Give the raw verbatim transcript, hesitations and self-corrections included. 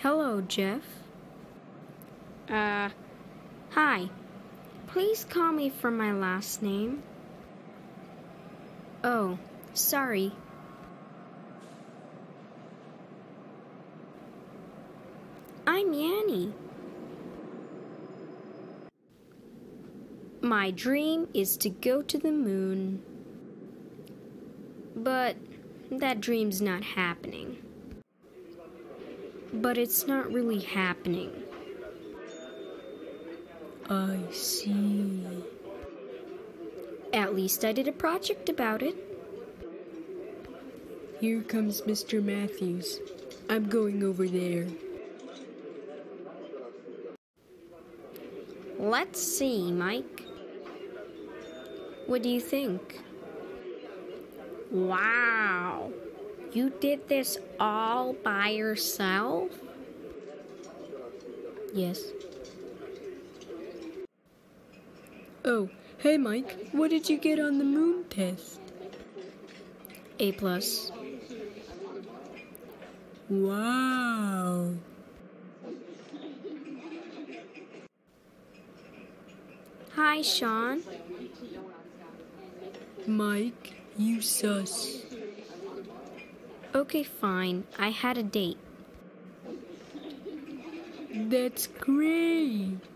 Hello, Jeff. Uh, hi. Please call me from my last name. Oh, sorry. I'm Yanni. My dream is to go to the moon. But that dream's not happening. But it's not really happening. I see. At least I did a project about it. Here comes Mister Matthews. I'm going over there. Let's see, Mike. What do you think? Wow. You did this all by yourself? Yes. Oh, hey Mike, what did you get on the moon test? A plus. Wow. Hi, Sean. Mike, you sus. Okay, fine. I had a date. That's great.